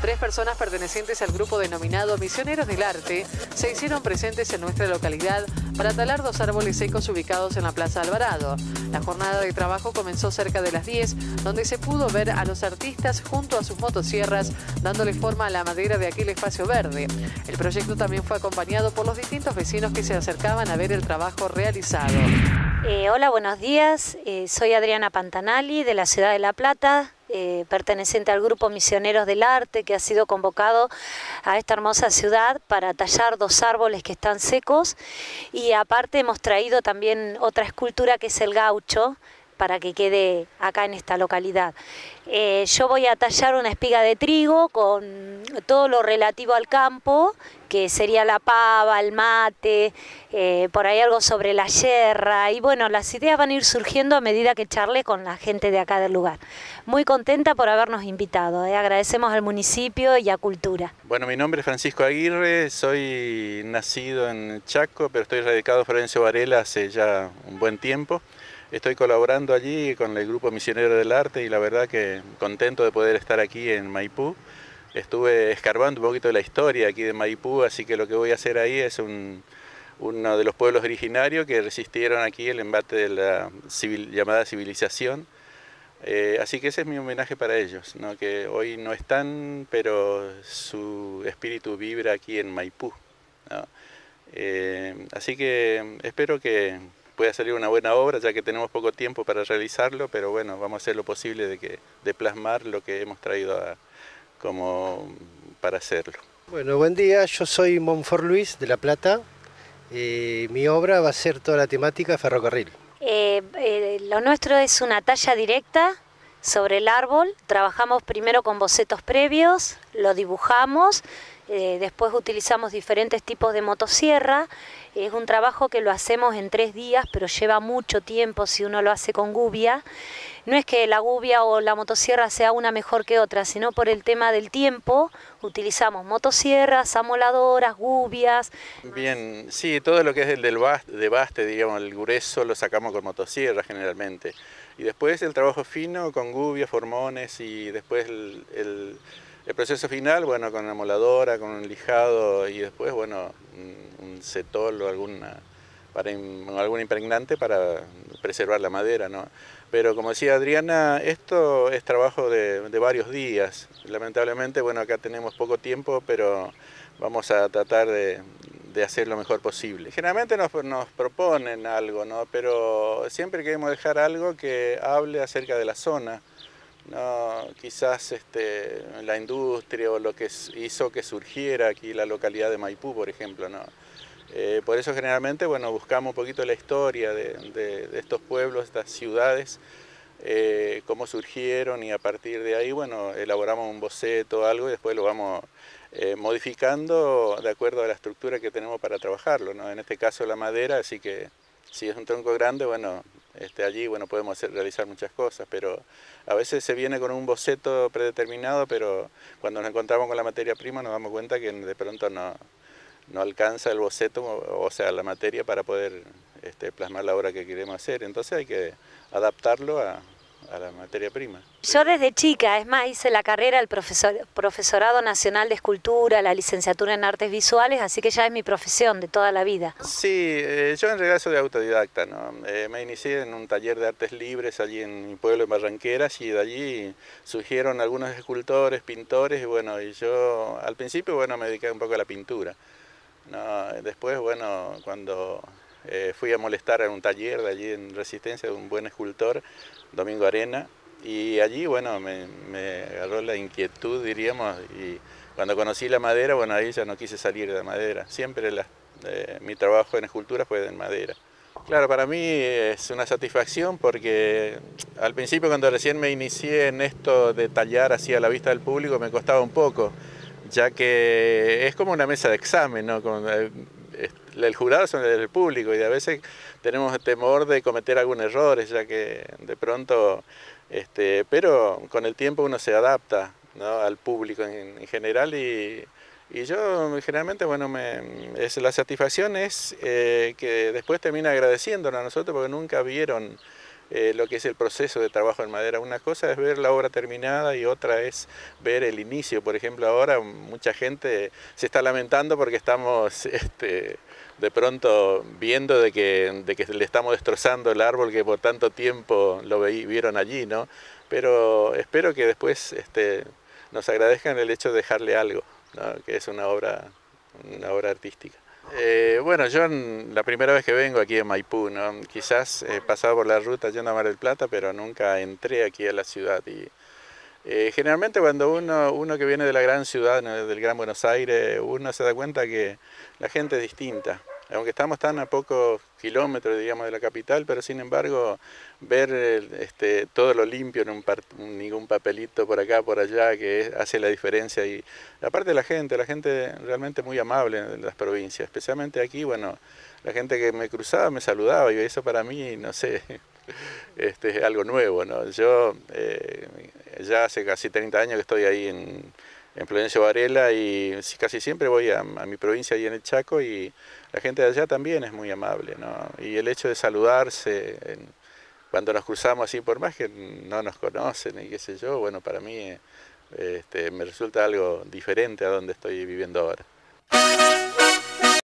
3 personas pertenecientes al grupo denominado Misioneros del Arte se hicieron presentes en nuestra localidad para talar 2 árboles secos ubicados en la Plaza Alvarado. La jornada de trabajo comenzó cerca de las 10, donde se pudo ver a los artistas junto a sus motosierras dándole forma a la madera de aquel espacio verde. El proyecto también fue acompañado por los distintos vecinos que se acercaban a ver el trabajo realizado. Hola, buenos días. Soy Adriana Pantanali de la ciudad de La Plata, perteneciente al grupo Misioneros del Arte, que ha sido convocado a esta hermosa ciudad para tallar 2 árboles que están secos, y aparte hemos traído también otra escultura que es el gaucho, para que quede acá en esta localidad. Yo voy a tallar una espiga de trigo con todo lo relativo al campo, que sería la pava, el mate, por ahí algo sobre la yerra, y bueno, las ideas van a ir surgiendo a medida que charle con la gente de acá del lugar. Muy contenta por habernos invitado, agradecemos al municipio y a Cultura. Bueno, mi nombre es Francisco Aguirre, soy nacido en Chaco, pero estoy radicado en Florencio Varela hace ya un buen tiempo. Estoy colaborando allí con el grupo Misionero del Arte y la verdad que contento de poder estar aquí en Maipú. Estuve escarbando un poquito de la historia aquí de Maipú, así que lo que voy a hacer ahí es uno de los pueblos originarios que resistieron aquí el embate de la llamada civilización. Así que ese es mi homenaje para ellos, ¿no? Que hoy no están, pero su espíritu vibra aquí en Maipú, ¿no? Así que espero que pueda salir una buena obra, ya que tenemos poco tiempo para realizarlo, pero bueno, vamos a hacer lo posible de plasmar lo que hemos traído como para hacerlo. Bueno, buen día, yo soy Monfort Luis de La Plata. Mi obra va a ser toda la temática ferrocarril. Lo nuestro es una talla directa sobre el árbol. Trabajamos primero con bocetos previos, lo dibujamos, después utilizamos diferentes tipos de motosierra. Es un trabajo que lo hacemos en 3 días, pero lleva mucho tiempo si uno lo hace con gubia. No es que la gubia o la motosierra sea una mejor que otra, sino por el tema del tiempo. Utilizamos motosierras, amoladoras, gubias. Bien, sí, todo lo que es el de baste, digamos, el grueso lo sacamos con motosierra generalmente. Y después el trabajo fino con gubias, formones, y después el proceso final, bueno, con amoladora, con un lijado, y después, bueno, un cetol o algún impregnante para preservar la madera, ¿no? Pero como decía Adriana, esto es trabajo de varios días. Lamentablemente, bueno, acá tenemos poco tiempo, pero vamos a tratar de hacer lo mejor posible. Generalmente nos proponen algo, ¿no? Pero siempre queremos dejar algo que hable acerca de la zona, ¿no? Quizás la industria o lo que hizo que surgiera aquí la localidad de Maipú, por ejemplo, ¿no? Por eso generalmente, bueno, buscamos un poquito la historia de estos pueblos, estas ciudades, cómo surgieron, y a partir de ahí, bueno, elaboramos un boceto o algo y después lo vamos modificando de acuerdo a la estructura que tenemos para trabajarlo, ¿no? En este caso la madera, así que si es un tronco grande, bueno, allí, bueno, podemos realizar muchas cosas, pero a veces se viene con un boceto predeterminado, pero cuando nos encontramos con la materia prima nos damos cuenta que de pronto no alcanza el boceto, o sea, la materia para poder plasmar la obra que queremos hacer. Entonces hay que adaptarlo a la materia prima. Yo desde chica, es más, hice la carrera del Profesorado Nacional de Escultura, la licenciatura en Artes Visuales, así que ya es mi profesión de toda la vida. Sí, yo en realidad soy autodidacta, ¿no? Me inicié en un taller de artes libres allí en mi pueblo, en Barranqueras, y de allí surgieron algunos escultores, pintores, y bueno, y yo al principio, bueno, me dediqué un poco a la pintura, ¿no? Después, bueno, cuando fui a molestar a un taller de allí en Resistencia de un buen escultor, Domingo Arena, y allí, bueno, me agarró la inquietud, diríamos, y cuando conocí la madera, bueno, ahí ya no quise salir de la madera. Siempre mi trabajo en escultura fue en madera. Claro, para mí es una satisfacción porque al principio, cuando recién me inicié en esto de tallar así a la vista del público, me costaba un poco, ya que es como una mesa de examen, ¿no? El jurado es el público, y a veces tenemos temor de cometer algún error, ya que de pronto, pero con el tiempo uno se adapta, ¿no? Al público en general, y yo generalmente, bueno, la satisfacción es que después termina agradeciéndonos a nosotros porque nunca vieron lo que es el proceso de trabajo en madera. Una cosa es ver la obra terminada y otra es ver el inicio. Por ejemplo, ahora mucha gente se está lamentando porque estamos de pronto viendo de que le estamos destrozando el árbol que por tanto tiempo lo vieron allí, ¿no? Pero espero que después nos agradezcan el hecho de dejarle algo, ¿no? Que es una obra artística. Bueno, yo la primera vez que vengo aquí en Maipú, ¿no? Quizás he pasado por la ruta yendo a Mar del Plata, pero nunca entré aquí a la ciudad. Y generalmente cuando uno que viene de la gran ciudad, ¿no? Del Gran Buenos Aires, uno se da cuenta que la gente es distinta. Aunque estamos tan a pocos kilómetros, digamos, de la capital, pero sin embargo ver todo lo limpio, ningún papelito por acá, por allá, que hace la diferencia. Y aparte la gente realmente muy amable en las provincias, especialmente aquí, bueno, la gente que me cruzaba me saludaba y eso para mí, no sé, es algo nuevo, ¿no? Yo ya hace casi 30 años que estoy ahí en Florencio Varela y casi siempre voy a mi provincia ahí en el Chaco y la gente de allá también es muy amable, ¿no? Y el hecho de saludarse cuando nos cruzamos así, por más que no nos conocen y qué sé yo, bueno, para mí me resulta algo diferente a donde estoy viviendo ahora.